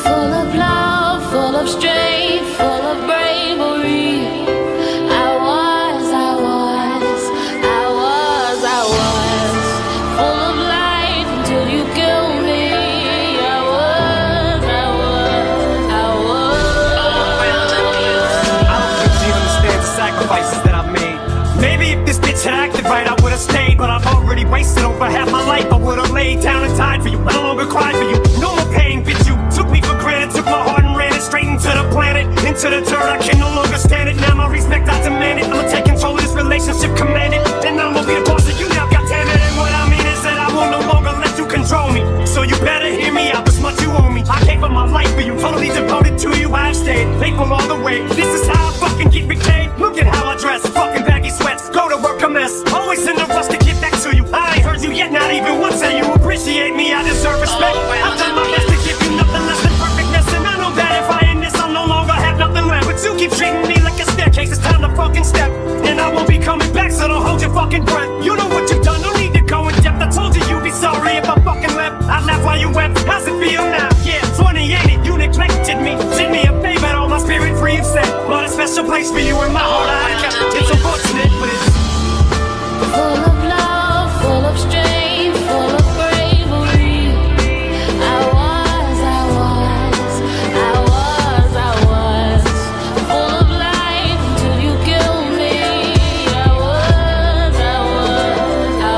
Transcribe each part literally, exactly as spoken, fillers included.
Full of love, full of strength, full of bravery. I was, I was, I was, I was full of life until you killed me. I was, I was, I was. I don't think she understands the sacrifices that I've made. Maybe if this bitch had acted right, I would've stayed. But I've already wasted over half my life. I would've laid down and died for you. I no longer cry for you. No more pain, bitch. You took me for granted, took my heart and ran it straight into the planet, into the dirt. I can no longer stand it. Now my respect, I demand it. I'ma take control of this relationship, command it. Then I'ma be the boss of you now, goddammit. And what I mean is that I will no longer let you control me. So you better hear me out, this much you owe me. I gave up my life for you, totally devoted to you. I've stayed faithful all the way. This is how I fucking get repaid. Look at how I dress, fucking baggy sweats. Go to work a mess, always in the rush to get back to you. I ain't heard you yet, not even once say you appreciate me. I deserve respect. I've done my best to give you nothing less than perfectness, and I know that if I end this, I'll no longer have nothing left. But you keep treating me like a staircase, it's time to fucking step. And I won't be coming back, so don't hold your fucking breath. You know what you've done, no need to go in depth. I told you you'd be sorry if I fucking left. I laughed while you wept, how's it feel now? Yeah, funny ain't it, you neglected me. Did me a favor, all my spirit free, you said. But a special place for you in my heart, I kept. It's unfortunate, but it's Full of love, full of strength, full of bravery. I was, I was, I was, I was full of life until you killed me. I was, I was, I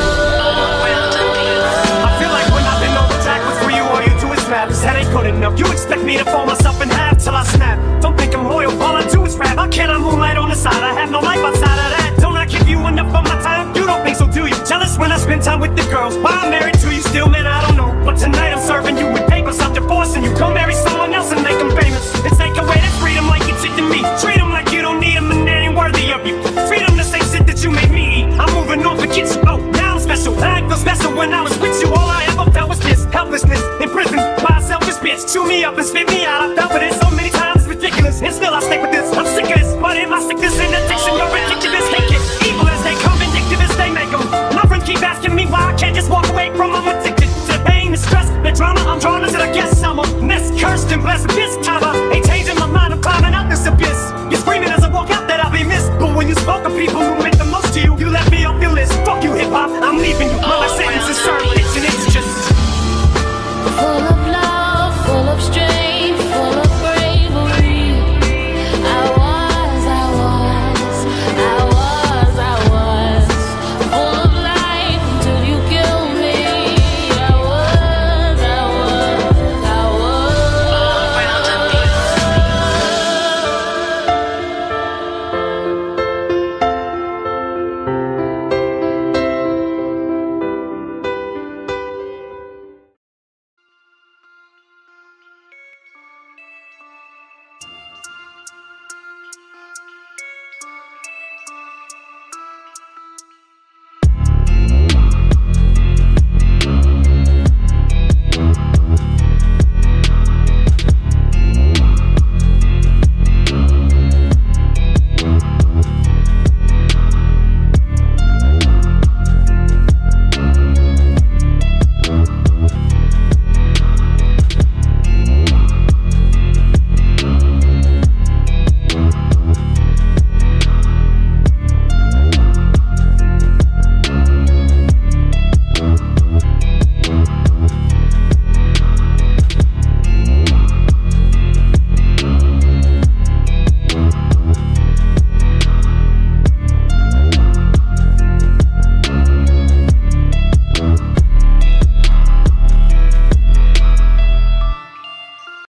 was. I feel like when I've been over backwards for you, all you do is rap. This head ain't good enough. You expect me to fold myself in half till I snap. Don't think I'm loyal, all I do is rap. How can I moonlight on the side? I have no life outside of that. Don't I give you enough of my time? You don't think so, do you? Jealous when I spend time with the girls. Why I'm married to you still, man, I don't know. But tonight I'm serving you with papers. I'm divorcing you. Go marry someone else and make them famous. And take away that freedom like you did to me. Treat them like you don't need them and they ain't worthy of you. Freedom the same shit that you made me eat. I'm moving on, forget you. Oh, now I'm special. I feel special when I was with you. All I ever felt was this helplessness in prison by a selfish bitch. Chew me up and spit me out. I felt for this so many times, it's ridiculous. And still I stick with this. I'm sick of this. But in my sickness and addiction, you're ridiculous. Take it. Evil as they come, vindictive as they make them. My friends keep asking me why I can't just walk away from them. I'm addicted to the pain, the stress, the drama. I'm drawn into the guess I'm a mess, cursed and blessed. This time